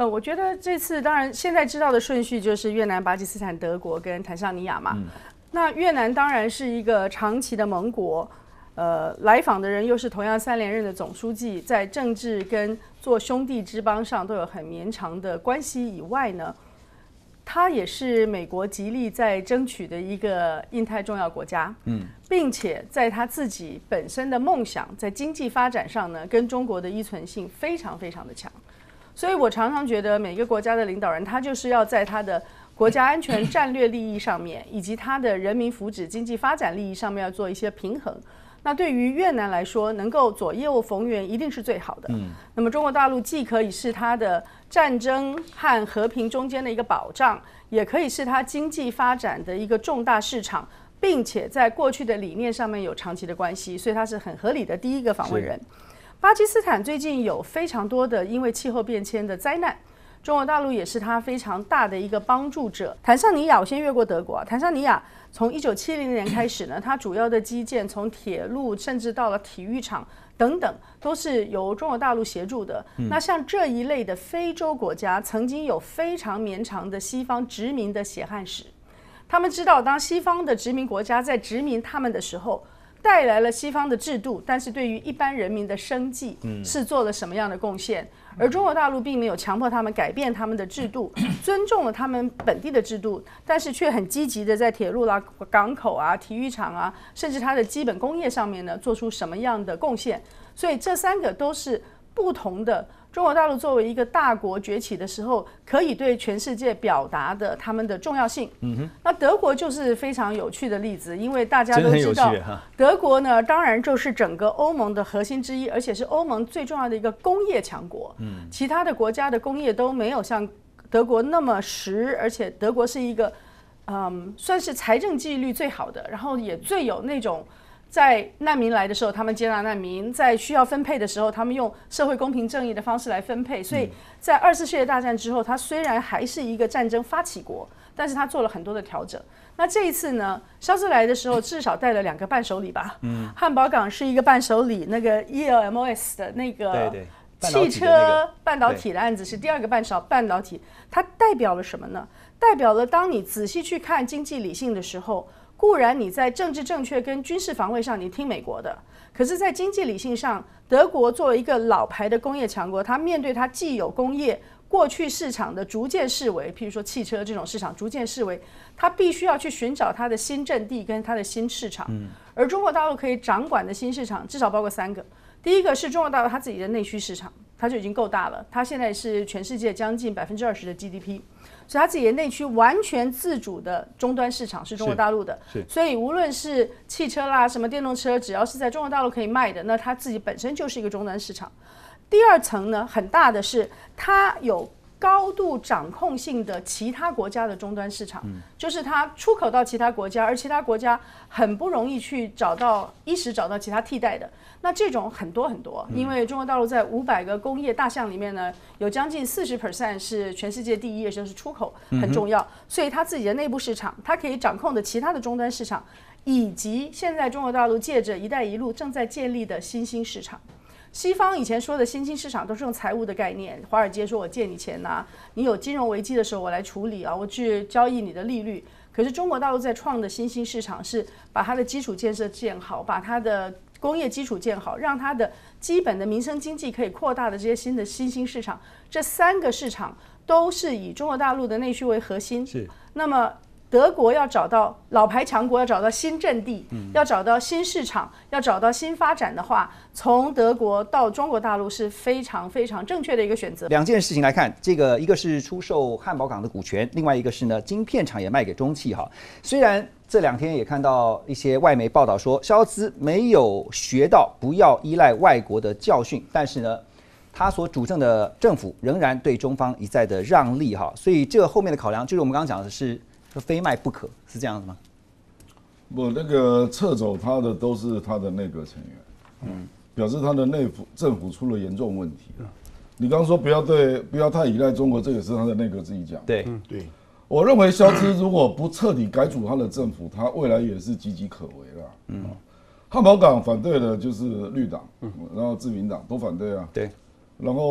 我觉得这次当然现在知道的顺序就是越南、巴基斯坦、德国跟坦桑尼亚嘛。那越南当然是一个长期的盟国，来访的人又是同样3连任的总书记，在政治跟做兄弟之邦上都有很绵长的关系以外呢，他也是美国极力在争取的一个印太重要国家，并且在他自己本身的梦想，在经济发展上呢，跟中国的依存性非常非常的强。所以我常常觉得每个国家的领导人，他就是要在他的国家安全战略利益上面，以及他的人民福祉、经济发展利益上面要做一些平衡。那对于越南来说，能够左右逢源一定是最好的。那么中国大陆既可以是它的战争和和平中间的一个保障，也可以是它经济发展的一个重大市场，并且在过去的理念上面有长期的关系，所以它是很合理的第一个访问人。巴基斯坦最近有非常多的因为气候变迁的灾难，中国大陆也是它非常大的一个帮助者。坦桑尼亚，我先越过德国坦桑尼亚从1970年开始呢，它主要的基建从铁路甚至到了体育场等等，都是由中国大陆协助的。那像这一类的非洲国家，曾经有非常绵长的西方殖民的血汗史，他们知道当西方的殖民国家在殖民他们的时候，带来了西方的制度，但是对于一般人民的生计是做了什么样的贡献？而中国大陆并没有强迫他们改变他们的制度，尊重了他们本地的制度，但是却很积极的在铁路啦、港口啊、体育场啊，甚至它的基本工业上面呢，做出什么样的贡献？所以这3个都是不同的。中国大陆作为一个大国崛起的时候，可以对全世界表达的他们的重要性。那德国就是非常有趣的例子，因为大家都知道，德国呢当然就是整个欧盟的核心之一，而且是欧盟最重要的一个工业强国。其他的国家的工业都没有像德国那么实，而且德国是一个算是财政纪律最好的，然后也最有那种。在难民来的时候，他们接纳难民；在需要分配的时候，他们用社会公平正义的方式来分配。所以在2次世界大战之后，它虽然还是一个战争发起国，但是它做了很多的调整。那这一次呢，肖斯来的时候至少带了2个伴手礼吧。汉堡港是一个伴手礼，那个 ELMOS 的那个汽车半导体的案子是第2个半导体，它代表了什么呢？代表了当你仔细去看经济理性的时候。固然你在政治正确跟军事防卫上你听美国的，可是在经济理性上，德国作为一个老牌的工业强国，它面对它既有工业过去市场的逐渐式微，譬如说汽车这种市场逐渐式微，它必须要去寻找它的新阵地跟它的新市场。而中国大陆可以掌管的新市场至少包括3个。第一个是中国大陆它自己的内需市场，它就已经够大了，它现在是全世界将近20%的 GDP。所以它自己的内需完全自主的终端市场是中国大陆的，所以无论是汽车啦、什么电动车，只要是在中国大陆可以卖的，那它自己本身就是一个终端市场。第2层呢，很大的是它有高度掌控性的其他国家的终端市场，就是它出口到其他国家，而其他国家很不容易去一时找到其他替代的。那这种很多很多，因为中国大陆在500个工业大项里面呢，有将近40% 是全世界第一，也就是出口很重要，所以它自己的内部市场，它可以掌控的其他的终端市场，以及现在中国大陆借着“一带一路”正在建立的新兴市场。西方以前说的新兴市场都是用财务的概念，华尔街说我借你钱啊，你有金融危机的时候我来处理啊，我去交易你的利率。可是中国大陆在创的新兴市场是把它的基础建设建好，把它的工业基础建好，让它的基本的民生经济可以扩大的这些新兴市场，这3个市场都是以中国大陆的内需为核心。那么德国要找到老牌强国，要找到新阵地，要找到新市场，要找到新发展的话，从德国到中国大陆是非常非常正确的一个选择。 2件事情来看，这个一个是出售汉堡港的股权，另外一个是呢，晶片厂也卖给中企哈。虽然这2天也看到一些外媒报道说，肖兹没有学到不要依赖外国的教训，但是呢，他所主政的政府仍然对中方一再的让利哈。所以这个后面的考量就是我们刚刚讲的是。非卖不可，是这样子吗？ 不，那个撤走他的都是他的内阁成员，表示他的政府出了严重问题。你刚刚说不要太依赖中国，这也是他的内阁自己讲。 对， 我认为肖兹如果不彻底改组他的政府，他未来也是岌岌可危啦。汉堡港反对的就是绿党，然后自民党都反对啊。 对， 然后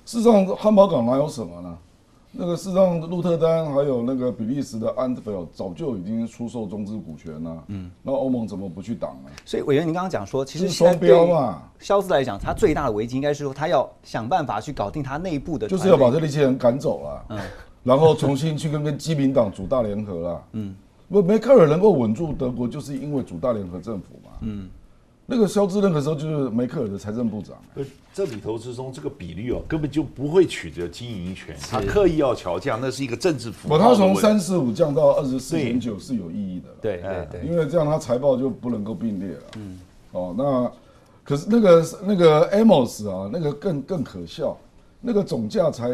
事实上，汉堡港哪有什么呢？那个事实上，鹿特丹还有那个比利时的安特尔早就已经出售中资股权了。那欧盟怎么不去挡呢？ 所以委员，您刚刚讲说，其实双标嘛。 肖斯来讲，他最大的危机应该是说，他要想办法去搞定他内部的， 就是要把这些人赶走了。然后重新去跟基民党组大联合了。梅克尔能够稳住德国，就是因为组大联合政府嘛。那个肖兹那个时候就是梅克尔的财政部长。 这里头之中这个比率根本就不会取得经营权，他刻意要调降，那是一个政治符号。 他从345降到24.9是有意义的。 对， 因为这样他财报就不能够并列了。那可是那个 Amos 啊，那个更可笑，那个总价才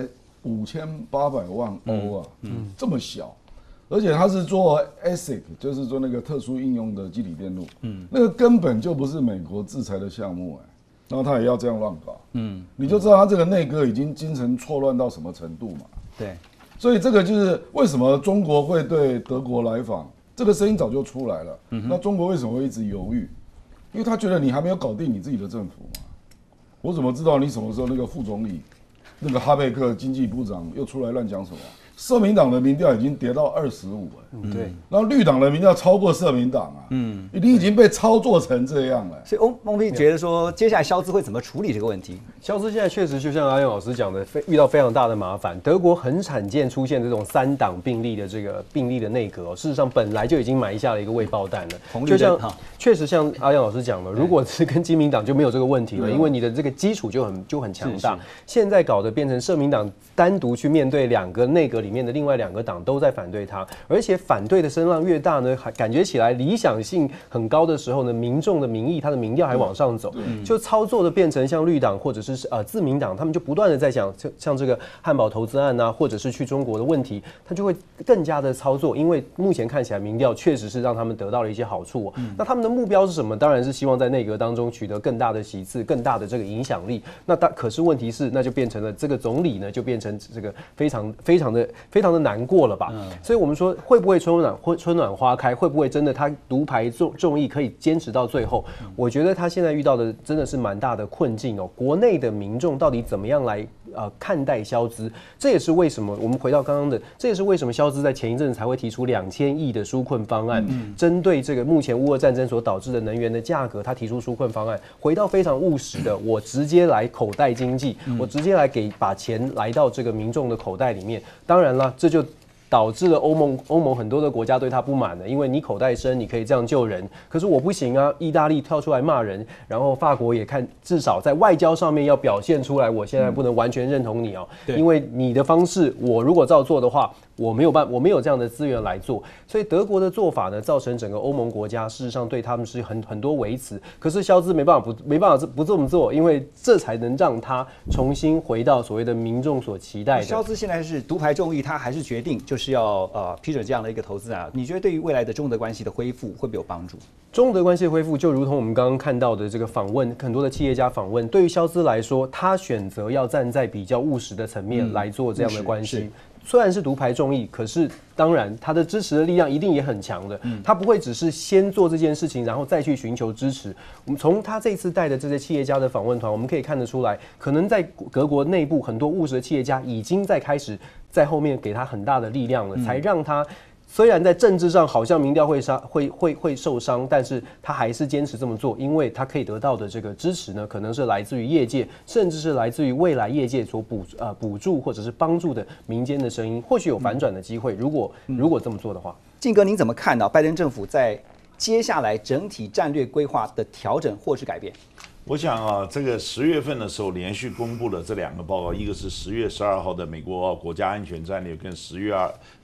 5800万欧啊，这么小。而且他是做 ASIC， 就是做那个特殊应用的基体电路，那个根本就不是美国制裁的项目然后他也要这样乱搞，你就知道他这个内阁已经精神错乱到什么程度嘛。 对， 所以这个就是为什么中国会对德国来访，这个声音早就出来了。那中国为什么会一直犹豫？因为他觉得你还没有搞定你自己的政府嘛。我怎么知道你什么时候那个副总理，那个哈贝克经济部长又出来乱讲什么？社民党的民调已经跌到25 对， 然后绿党的民调超过社民党已经被操作成这样了。 所以孟斌觉得说，接下来肖兹会怎么处理这个问题？ 肖兹现在确实就像阿燕老师讲的，遇到非常大的麻烦。德国很罕见出现这种3党并立的这个并立的内阁，事实上本来就已经埋下了一个未爆弹了。就像确实像阿燕老师讲的，如果是跟基民党就没有这个问题了，因为你的这个基础就很强大。现在搞得变成社民党单独去面对2个内阁里面的另外2个党都在反对他，而且反对的声浪越大呢，感觉起来理想性很高的时候呢，民众的民意他的民调还往上走，就操作的变成像绿党或者是自民党，他们就不断的在讲像这个汉堡投资案啊，或者是去中国的问题，他就会更加的操作，因为目前看起来民调确实是让他们得到了一些好处那他们的目标是什么？当然是希望在内阁当中取得更大的席次，更大的这个影响力。可是问题是，那就变成了这个总理呢，就变成这个非常的难过了吧？所以我们说会不会春暖花开？会不会真的他独排众议可以坚持到最后？我觉得他现在遇到的真的是蛮大的困境国内的民众到底怎么样来看待肖兹？这也是为什么我们回到刚刚的，这也是为什么肖兹在前一阵子才会提出2000亿的纾困方案，针对这个目前乌俄战争所导致的能源的价格，他提出纾困方案，回到非常务实的，我直接来口袋经济，我直接来把钱来到这个民众的口袋里面。当然了，这就导致了欧盟很多的国家对他不满的，因为你口袋深，你可以这样救人，可是我不行啊！意大利跳出来骂人，然后法国也至少在外交上面要表现出来，我现在不能完全认同你因为你的方式，我如果照做的话，我没有这样的资源来做，所以德国的做法呢，造成整个欧盟国家事实上对他们是很多维持。可是肖兹没办法不这么做，因为这才能让他重新回到所谓的民众所期待的。 肖兹现在是独排众议，他还是决定就是要批准这样的一个投资案。你觉得对于未来的中德关系的恢复会不会有帮助？ 中德关系的恢复，就如同我们刚刚看到的这个访问，很多的企业家访问，对于肖兹来说，他选择要站在比较务实的层面来做这样的关系。虽然是独排众议，可是当然他的支持的力量一定也很强的。他不会只是先做这件事情，然后再去寻求支持。我们从他这一次带的这些企业家的访问团，我们可以看得出来，可能在德国内部很多务实的企业家已经在开始在后面给他很大的力量了，才让他。虽然在政治上好像民调会受伤，但是他还是坚持这么做，因为他可以得到的这个支持呢，可能是来自于业界，甚至是来自于未来业界所补助或者是帮助的民间的声音，或许有反转的机会。如果这么做的话， 晋哥，您怎么看到拜登政府在接下来整体战略规划的调整或是改变？ 我想这个10月份的时候连续公布了这2个报告，一个是10月12号的美国国家安全战略，跟10月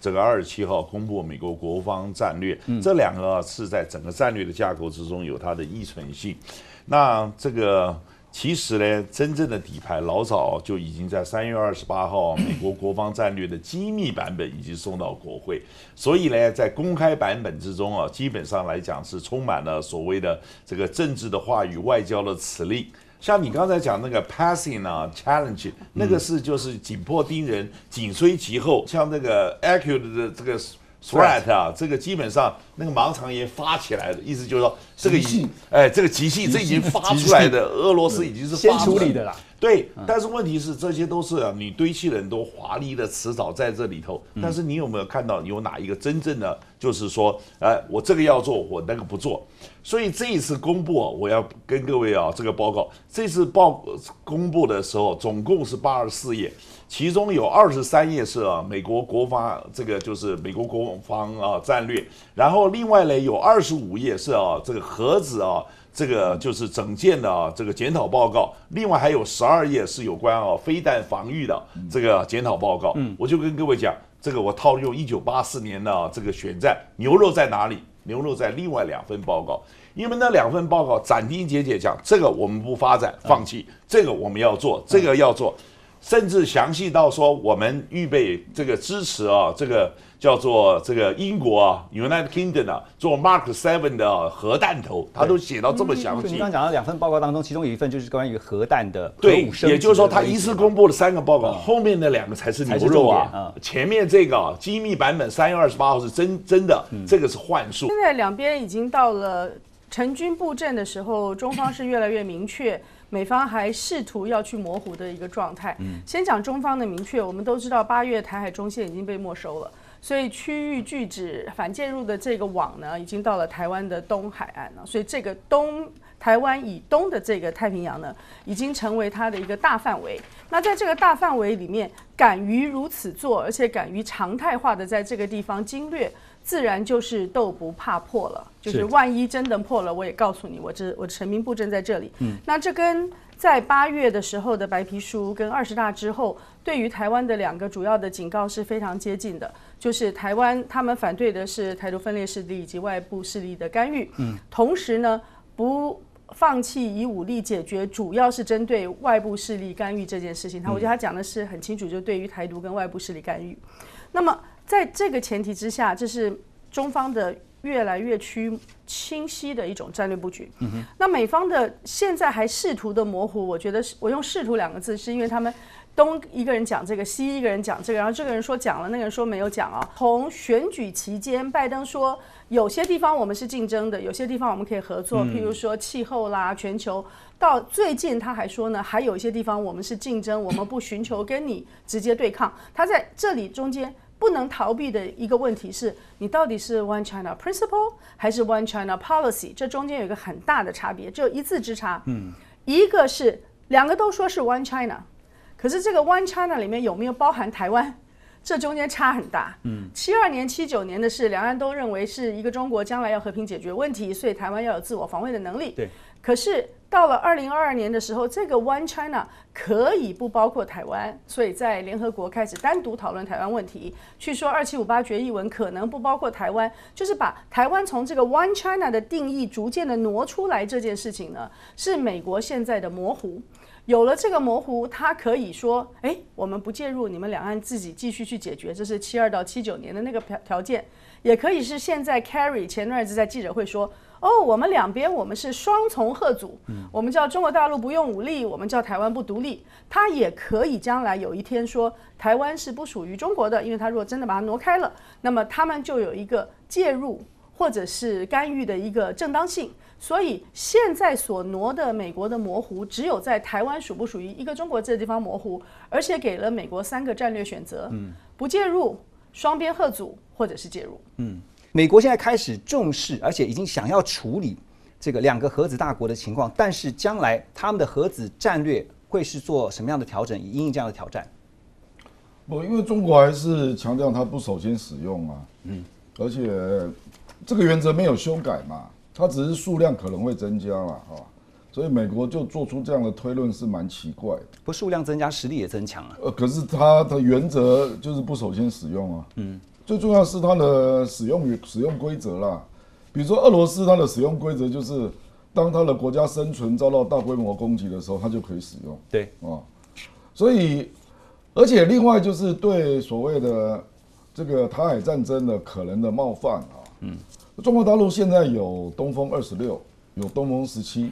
27号公布美国国防战略，这2个是在整个战略的架构之中有它的依存性。那这个其实呢，真正的底牌老早就已经在3月28号，美国国防战略的机密版本已经送到国会，所以呢，在公开版本之中基本上来讲是充满了所谓的这个政治的话语、外交的辞令。像你刚才讲那个 passing challenge， 那个是就是紧迫盯人、紧随其后，像那个 accurate 的这个。threat 这个基本上那个盲肠炎发起来的意思就是说，这个这个急性这已经发出来的，俄罗斯已经是先处理的啦。 对，但是问题是这些都是你堆砌了很多华丽的词藻在这里头，但是你有没有看到有哪一个真正的就是说，我这个要做，我那个不做？所以这一次公布我要跟各位这个报告，这次公布的时候总共是84页。其中有23页是美国国防，这个就是美国国防战略，然后另外呢有25页是这个核子这个就是整件的这个检讨报告，另外还有12页是有关飞弹防御的这个检讨报告。我就跟各位讲，这个我套用1984年的这个选战，牛肉在哪里？牛肉在另外2份报告。因为那2份报告斩钉截铁讲，这个我们不发展，放弃；这个我们要做，这个要做。甚至详细到说，我们预备这个支持这个叫做这个英国United Kingdom 做 Mark 7的核弹头，他都写到这么详细。 你刚刚讲到2份报告当中，其中有一份就是关于核弹的核对武升级， 也就是说他一次公布了3个报告，后面的2个才是牛肉前面这个机密版本3月28号是真的，这个是幻术。 现在两边已经到了成军布阵的时候，中方是越来越明确。美方还试图要去模糊的一个状态。先讲中方的明确，我们都知道8月台海中线已经被没收了，所以区域拒止反介入的这个网呢，已经到了台湾的东海岸了。所以这个台湾以东的这个太平洋呢，已经成为它的一个大范围。那在这个大范围里面，敢于如此做，而且敢于常态化的在这个地方经略，自然就是斗不怕破了。就是万一真的破了，我也告诉你，我成兵布阵在这里。那这跟在8月的时候的白皮书跟20大之后，对于台湾的2个主要的警告是非常接近的，就是台湾他们反对的是台独分裂势力以及外部势力的干预，同时呢不放弃以武力解决，主要是针对外部势力干预这件事情。我觉得他讲的是很清楚，就对于台独跟外部势力干预。那么在这个前提之下，这是中方的越来越清晰的一种战略布局。那美方的现在还试图的模糊，我觉得我用试图2个字，是因为他们东一个人讲这个，西一个人讲这个，然后这个人说讲了，那个人说没有讲从选举期间，拜登说有些地方我们是竞争的，有些地方我们可以合作，譬如说气候啦、全球。到最近他还说呢，还有一些地方我们是竞争，我们不寻求跟你直接对抗。他在这里中间不能逃避的一个问题是，你到底是 One China Principle 还是 One China Policy？ 这中间有一个很大的差别，只有1字之差。一个是2个都说是 One China， 可是这个 One China 里面有没有包含台湾？这中间差很大。72年、79年的事，两岸都认为是一个中国将来要和平解决问题，所以台湾要有自我防卫的能力。 对。 可是到了2022年的时候，这个 One China 可以不包括台湾，所以在联合国开始单独讨论台湾问题，去说2758决议文可能不包括台湾，就是把台湾从这个 One China 的定义逐渐的挪出来。这件事情呢，是美国现在的模糊。有了这个模糊，他可以说，我们不介入，你们两岸自己继续去解决，这是72到79年的那个条件，也可以是现在 Kerry 前段日子在记者会说，我们两边我们是双重贺阻，我们叫中国大陆不用武力，我们叫台湾不独立。他也可以将来有一天说，台湾是不属于中国的，因为他如果真的把它挪开了，那么他们就有一个介入或者是干预的一个正当性。所以现在所挪的美国的模糊，只有在台湾属不属于一个中国这个地方模糊，而且给了美国3个战略选择：不介入、双边贺阻，或者是介入。 美国现在开始重视，而且已经想要处理这个2个核子大国的情况，但是将来他们的核子战略会是做什么样的调整，以因应这样的挑战？ 因为中国还是强调它不首先使用啊，而且这个原则没有修改嘛。它只是数量可能会增加了所以美国就做出这样的推论是蛮奇怪的。 不，数量增加，实力也增强了。 可是它的原则就是不首先使用啊。最重要是它的使用规则啦。比如说俄罗斯，它的使用规则就是当它的国家生存遭到大规模攻击的时候，它就可以使用。 对所以而且另外就是对所谓的这个台海战争的可能的冒犯中国大陆现在有东风26，有东风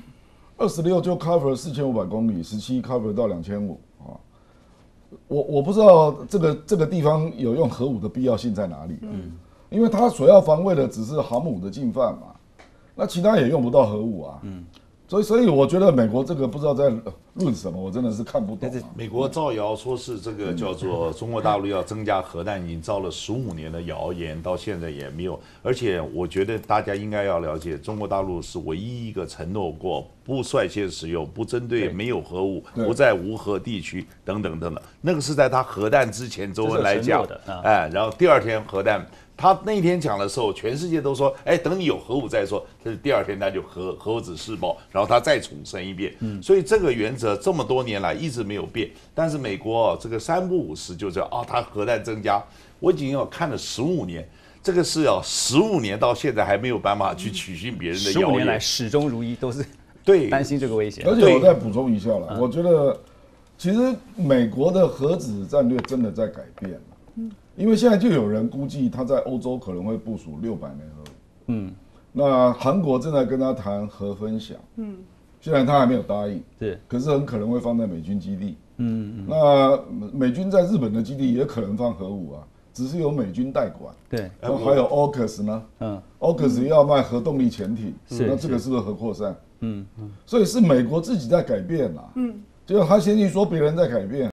17，26就 cover 4500公里，17 cover 到2500我不知道这个地方有用核武的必要性在哪里因为它所要防卫的只是航母的进犯嘛，那其他也用不到核武所以我觉得美国这个不知道在论什么，我真的是看不懂。 美国造谣说是这个叫做中国大陆要增加核弹，已经造了15年的谣言，到现在也没有。而且我觉得大家应该要了解，中国大陆是唯一一个承诺过不率先使用、不针对没有核武、不在无核地区等等等等。那个是在他核弹之前，周恩来讲的，然后第二天核弹。他那天讲的时候，全世界都说，等你有核武再说。但是第二天他就核子试爆，然后他再重申一遍。所以这个原则这么多年来一直没有变。但是美国这个3不5时就是他核弹增加，我已经看了15年，这个是15年到现在还没有办法去取信别人的谣言。 15年来始终如一，都是对担心这个危险。 而且我再补充一下了，我觉得其实美国的核子战略真的在改变了。因为现在就有人估计他在欧洲可能会部署600枚核武，那韩国正在跟他谈核分享，虽然他还没有答应，可是很可能会放在美军基地，那美军在日本的基地也可能放核武啊，只是由美军代管， 对， 还有 AUKUS 呢，AUKUS 要卖核动力潜艇，那这个是不是核扩散？所以是美国自己在改变啦，结果他先去说别人在改变。